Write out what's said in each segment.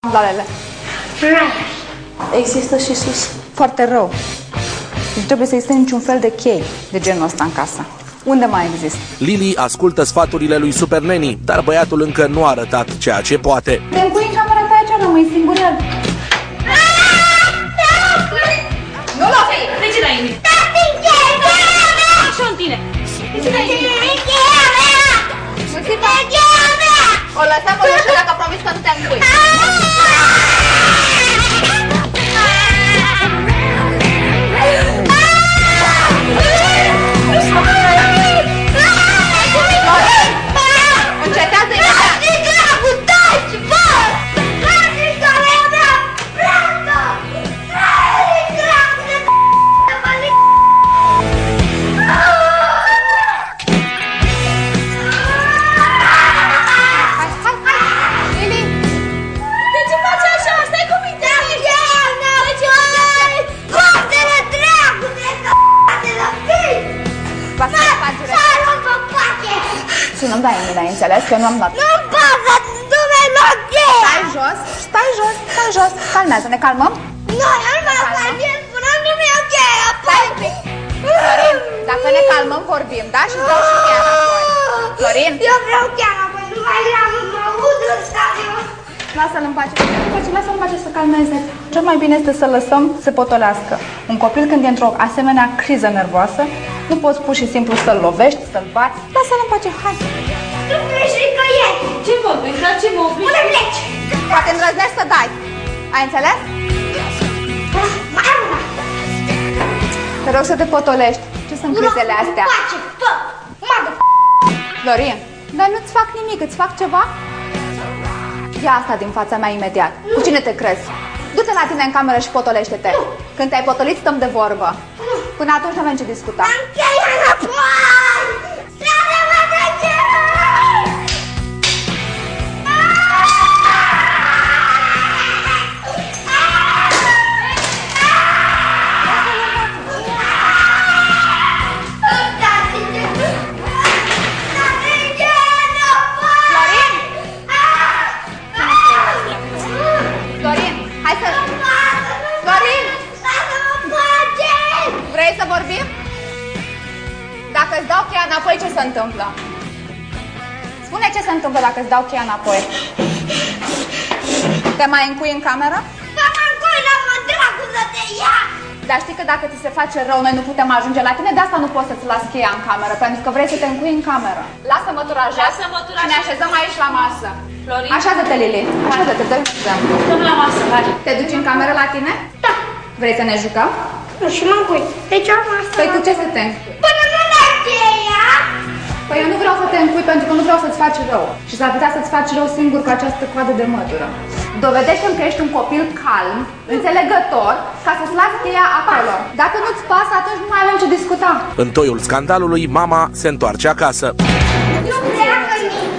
Dalele. Există și sus. Foarte rău. Nu trebuie să existe niciun fel de chei de genul ăsta în casă. Unde mai există? Lili ascultă sfaturile lui Super Nanny, dar băiatul încă nu a arătat ceea ce poate. Te încui în camera ta aici, rămâi singur el. Nu l-o fi! Trece la inimă! Așa în tine! Trece la inimă! O lăsăm o ușă dacă a promis că nu te încui. Încetează imediat! Nu-mi dai mine, ai înțeles? Că eu nu am dat. Nu pot să nu mi-ai luat cheia! Stai jos, stai jos, stai jos. Calmează, ne calmăm? Nu, eu nu mă calmez până nu mi-au cheia! Stai un pic. Florin, dacă ne calmăm, vorbim, da? Și dau și cheia înapoi. Florin? Eu vreau cheia înapoi, nu mai vreau, mă aud în stadiu. Lasă-l în pace. Lasă-l în pace să calmeze. Cel mai bine este să lăsăm să potolească. Un copil când e într-o asemenea criză nervoasă, nu poți pur și simplu să-l lovești, să-l bați. Lasă-l în pace, hai. Nu pleci nicăieri. Ce mă opriți? La ce mă opriți? Unde pleci? Poate îndrăznești să dai. Ai înțeles? Mai am una. Te rog să te potolești. Ce sunt crizele astea? Nu face, fă! Mă Florin, dar nu-ți fac nimic, îți fac ceva? Ia asta din fața mea imediat. Cu cine te crezi? Du-te la tine în cameră și potolește-te. Când te-ai potolit, stăm de vorbă. Până atunci nu avem ce discuta. am cheia înapoi! Trebuie de cheia! Vrei să vorbim? Dacă îți dau cheia înapoi, ce se întâmplă? Spune ce se întâmplă dacă îți dau cheia înapoi. Te mai încui în cameră? Să mă încui, lasă-mă dracu să te ia! Dar știi că dacă ți se face rău, noi nu putem ajunge la tine, de asta nu poți să-ți las cheia în cameră, pentru că vrei să te încui în cameră. Lasă mătura jos și ne așezăm aici la masă. Florin? Așează-te, Lili. Așează-te, dă-i un exemplu. Stăm la masă, hai. Te duci în cameră la tine? Da. Vrei să ne jucăm? Nu, și mă încui. Deci am asta. Păi cu ce să te încui? Până nu dai cheia! Păi eu nu vreau să te încui pentru că nu vreau să-ți faci rău. Și s-ar putea să-ți faci rău singur cu această coadă de mătură. Dovedește-mi că ești un copil calm, înțelegător, ca să-ți lași cheia acolo. Dacă nu-ți pasă, atunci nu mai avem ce discuta. În toiul scandalului, mama se întoarce acasă. Nu pleacă nici.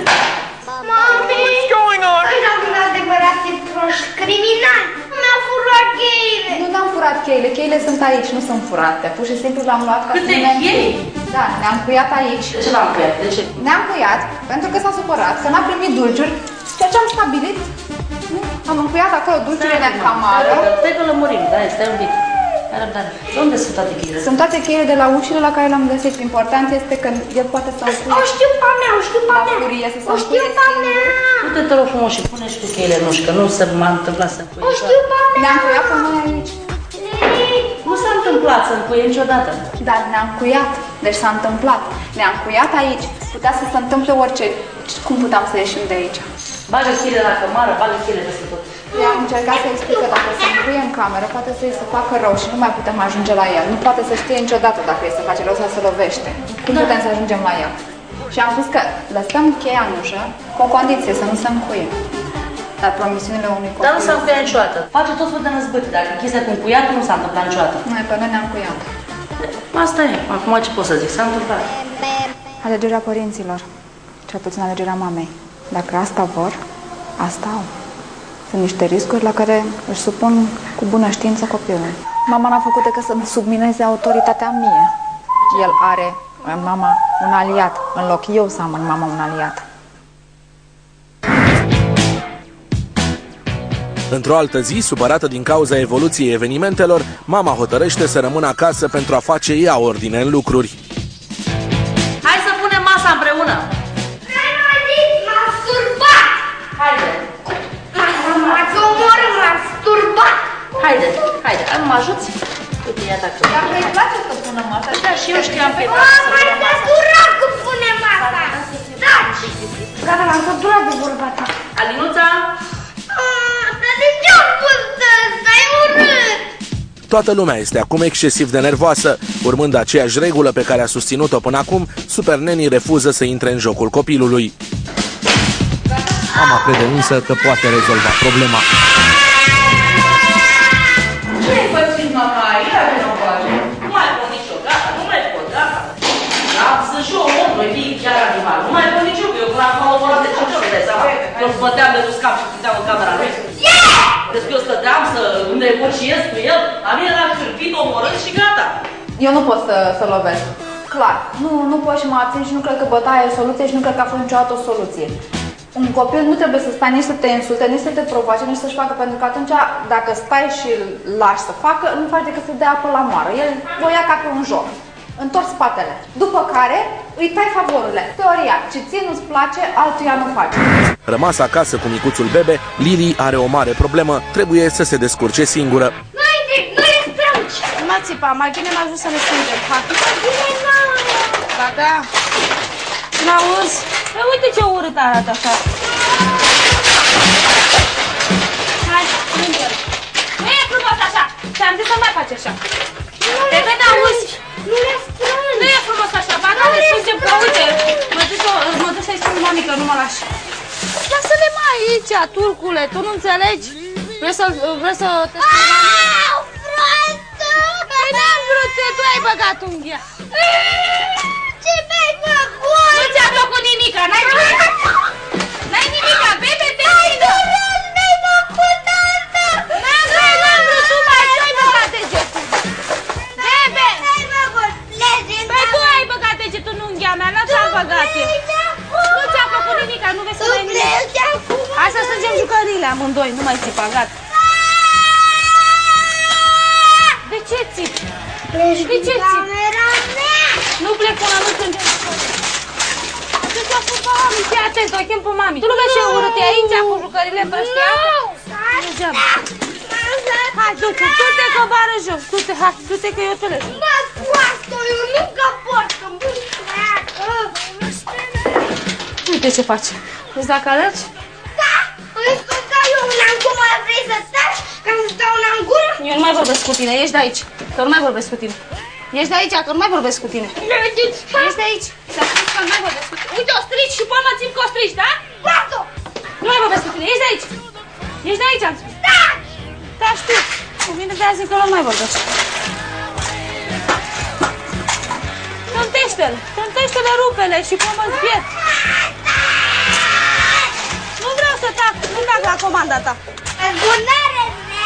Mami! What's going on? Ăia sunt adevărate proști criminali. Mi-au furat cheile. Nu ne-am furat cheile, cheile sunt aici, nu sunt furate. Pur și simplu le-am luat ca Câte să chei? Da, ne-am cuiat aici. De ce l-am cuiat? De ce? Ne-am cuiat pentru că s-a supărat, că n-a primit dulciuri. Ceea ce am stabilit, nu? Am încuiat acolo dulciurile în camară. Stai că lămurim, da, stai un pic. Hai răbdare. Unde sunt toate cheile? Sunt toate cheile de la ușile la care le-am găsit. Important este că el poate să încuie. O știu pe mea, o știu pe La mea. furie să se O știu încuie pe singur. mea. Du-te, te rog frumos, și pune și tu cheile în uși, că nu se m-a întâmplat să încuie. O știu pe mea. Ne-am cuiat pe noi aici. Nu s-a întâmplat să încuie niciodată. Dar ne-am cuiat. Deci s-a întâmplat. Ne-am cuiat aici. Putea să se întâmple orice. Cum puteam să ieșim de aici? Bagă cheile la cămară, bagă cheile peste tot. Eu am încercat să explic că dacă se încuie în cameră, poate să-i se facă rău și nu mai putem ajunge la el. Nu poate să știe niciodată dacă îi se face rău sau se lovește. Cum putem să ajungem la el? Și am spus că lăsăm cheia în ușă cu o condiție, să nu se încuie. Dar promisiunile unui copil... Dar nu s-a încuiat niciodată. Face tot felul de năzbâte. Dacă chestia cu încuiatul nu s-a întâmplat niciodată. Noi pe noi ne-am cuiat. Asta e. Acum ce pot să zic? S-a întâmplat. Alegerea părinților. Cel puțin alegerea mamei. Dacă asta vor, asta au. Sunt niște riscuri la care își supun cu bună știință copilul. Mama n-a făcut decât să-mi submineze autoritatea mie. El are în mama un aliat, în loc eu să am în mama un aliat. Într-o altă zi, supărată din cauza evoluției evenimentelor, mama hotărăște să rămână acasă pentru a face ea ordine în lucruri. Hai să punem masa împreună! M-a sturbat! Haide! M-ați omorât, m-a sturbat! Haide! Mă ajuți? Uite, ia dacă... Dacă îi place să pună masa, Da, și eu știam că e M-ai săturat cum punem asta! Taci! Gata, m-am săturat de vorba ta. Alinuța? Dar de ce am pus ăsta? E urât! Toată lumea este acum excesiv de nervoasă. Urmând aceeași regulă pe care a susținut-o până acum, Super Nanny refuză să intre în jocul copilului. Mama crede însă că poate rezolva problema. Ce-ai pățit, mama? Ia vină coace. Nu mai pot nici eu, gata, nu mai pot, gata. Da, sunt și eu om, noi fii chiar animal. Nu mai pot nici eu, că eu până acum am omorât de 5 ori, îți dai seama. Eu îți băteam de ruscap și stăteam în camera lui. Deci că eu stăteam să negociez cu el, la mine l-a cârpit, omorât și gata. Eu nu pot să lovesc. Clar. Nu pot și mă abțin și nu cred că bătaia e o soluție și nu cred că a fost niciodată o soluție. Un copil nu trebuie să stai nici să te insulte, nici să te provoace, nici să-și facă, pentru că atunci, dacă stai și îl lași să facă, nu faci decât să dea apă la moară. El o ia ca pe un joc. Întorci spatele. După care îi tai favorurile. Teoria, ce ție nu-ți place, altuia nu face. Rămas acasă cu micuțul bebe, Lili are o mare problemă, trebuie să se descurce singură. Nu le strângi! Nu mă țipa, mai bine m-a ajuns să ne strângem. Hai. Gata. N-auzi? Păi uite ce urât arată așa. Hai, strângem. Nu e frumos așa. Ți-am zis să mai faci așa. Te vede, auzi? Nu le strângi! Nu e frumos așa. Ba, da, le strângem, că uite. Mă duc să-i spun mamică, nu mă lași. Lasă-le mai aici, turcule, tu nu înțelegi? Vrei să te spun mami? Au, frate! Păi n-am vrut, tu ai băgat unghia. Ce mi-ai făcut? Nu ți-a plăcut nimica, n-ai nimica. N-ai nimica, bebe, te țină. Mi-ai făcut asta! N-am vrut, tu mai ai băgat degetul. Bebe! Mi-ai făcut legenda! Păi tu ai băgat degetul în unghia mea, n-am ți-am băgat eu. Nu ți-a plăcut nimica, nu vezi să mai nimic. Hai să strângem jucăriile amândoi, nu mai țipa, gata. De ce țipi? Pleci De ce țipi? camera mea! Nu plec până nu strângem jucăriile. Ce ți-a făcut mami? Fii atent, o chem pe mami. Tu nu vezi ce urât e aici cu jucăriile împrăștiate? Degeaba. Hai, du-te, du-te că bară jos. Du-te, hai, du-te că eu te leg. Bă, proastă, eu nu capot, că Uite ce face. Vezi dacă alergi? Da! Îți că stau eu una în gură, vrei să taci ca să stau una în gură? Eu nu mai vorbesc cu tine, ieși de aici. Că nu mai vorbesc cu tine. Ieși de aici, că nu mai vorbesc cu tine. Ieși de aici. Ți-am spus că nu mai vorbesc cu tine. Uite, o strici și până mă țin că o strici, da? Lasă-o! Nu mai vorbesc cu tine, ieși de aici. Ieși de aici, am spus. Taci! Da, știu. Cu mine de azi că nu mai vorbesc. Trântește-le, trântește-le, rupe-le și până mă zbier. Nu vreau să tac, nu tac la comanda ta. Bunare!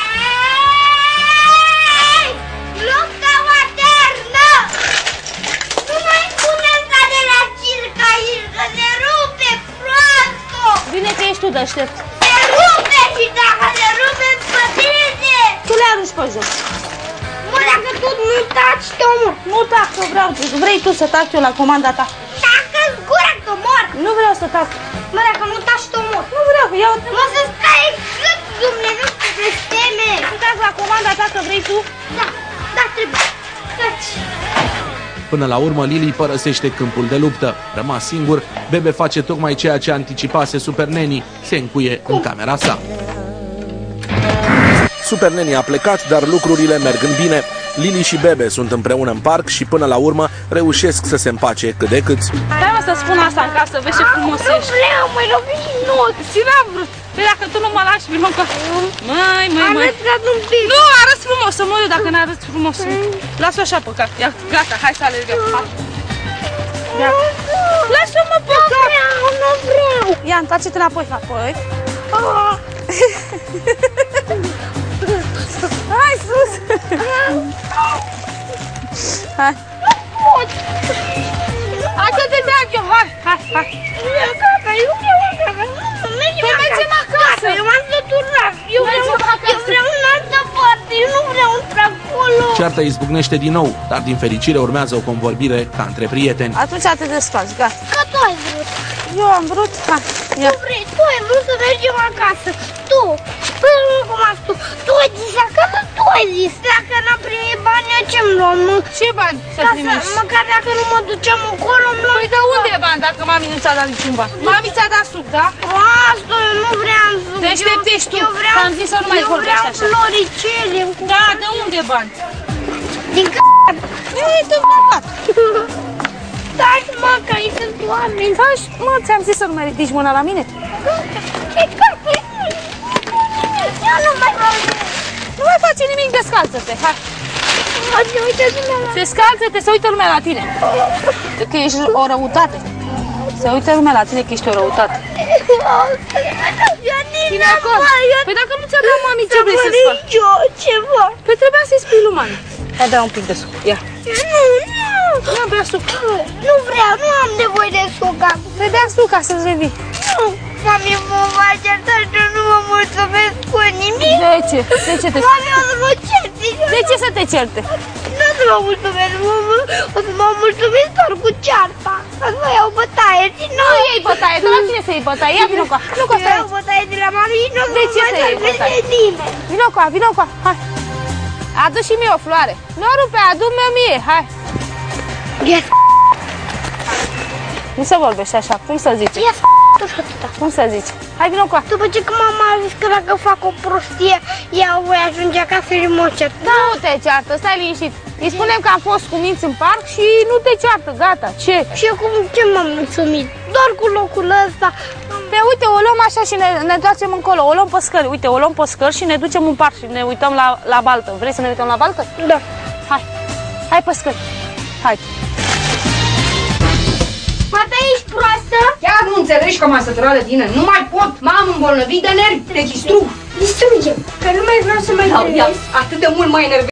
Luptă maternă! Nu mai spune asta de la circ aici, că se rupe, proastă! Bine că ești tu deștept. Se rupe și dacă se rupe, pătrine! Tu le arunci pe jos. Mă, dacă tu nu taci, te omor! Nu tac, că vreau. Vrei tu să tac eu la comanda ta. Tacă-ți gura, te omor! Nu vreau să tac. Mă, dacă nu taci, te omor! Nu vreau, iau. Mă, să stai cât, Dumnezeu, să te steme! Nu tac la comanda ta, că vrei tu. Da, trebuie. Taci! Până la urmă, Lili părăsește câmpul de luptă. Rămas singur, bebe face tocmai ceea ce anticipase Super Nanny, se încuie în camera sa. Super Nanny a plecat, dar lucrurile merg în bine. Lili și bebe sunt împreună în parc și până la urmă reușesc să se împace cât de cât. Stai mă să spun asta în casă, vezi ce frumos ești. Nu vreau, măi, robi și nu! Și n-am vrut. Păi dacă tu nu mă lași, vină cu... Măi. Arăți un pic! Nu, arăți frumos, să mă uit dacă n-arăți frumos. Lasă-o așa pe cap. Ia, gata, hai să alergăm. Lasă-mă pe cap. Nu vreau! Ia, întoarce-te înapoi. Hai sus! Hai! Hai să te deag eu, hai! Eu mergem acasă! Eu m-am săturat! Eu vreau ceartă izbucnește din nou, dar din fericire urmează o convorbire ca între prieteni. Atunci te descalzi, gata. Că tu ai vrut. Eu am vrut, hai, ia. Tu ai vrut să mergem acasă. Tu. Păi nu cum ai tu. Tu ai zis acasă, tu ai zis. Dacă n-am primit bani, eu ce-mi luam? Ce bani să primești? Măcar dacă nu mă duceam acolo, îmi luam. Păi de unde e bani dacă mami nu ți-a dat niciun bani? Mami ți-a dat suc, da? Asta eu nu vreau să... Deșteptești tu, Eu vreau, că am zis să nu mai vorbești așa. Eu vreau floricele. Da, de unde bani? Din Ei, te bărbat. Stai mă, că aici sunt oameni. Faci, mă, ți-am zis să nu mai ridici mâna la mine. Eu nu mai vorbesc. Nu mai face nimic, descalță-te, hai. Descalță-te, să uită lumea la tine. Că ești o răutate. Să uită lumea la tine că ești o răutate. Bine acolo. Păi dacă nu ți-a dat mami, ce vrei să-ți fac? Ceva. Păi trebuia să-i spui lui mami. Hai, dă un pic de suc, ia. Nu. Ia, bea suc. Nu vreau, nu am nevoie de suc acum. Păi dea suc ca să-ți revii. Nu. Mami mă va certa și nu mă mulțumesc cu nimic. De ce? De ce te... Mami, o să mă certi. De ce să te certe? Nu o să mă mulțumesc, o să mă mulțumesc doar cu cearta. O să mă iau bătaie și Nu iei bătaie, de la tine să iei bătaie. Ia, vină cu a. Vină cu a, eu iau bătaie de la mami și nu o să De mă ce mai să iei vorbesc bătaie? de nimeni. Vină cu a, vină cu a, hai. Adu și mie o floare. Nu rupe, adu-mi mie, hai. Yes. Nu se vorbește așa, cum să zici? Yes. Cum să zici? Hai, vină cu a. După ce că mama a zis că dacă fac o prostie, ea voi ajunge acasă și mă cert. Da. Nu te ceartă, stai liniștit. Îi spunem că am fost cu minți în parc și nu te ceartă, gata. Ce? Și eu cum ce m-am mulțumit? Doar cu locul ăsta. Pe uite, o luăm așa și ne întoarcem încolo. O luăm pe scări, uite, o luăm pe scări și ne ducem în parc și ne uităm la baltă. Vrei să ne uităm la baltă? Da. Hai, hai pe scări. Hai. Poate ești proastă? Chiar nu înțelegi că m-a săturat de tine. Nu mai pot, m-am îmbolnăvit de nervi, te distrug. Distrugem, că nu mai vreau să mai Atât de mult mă enervezi.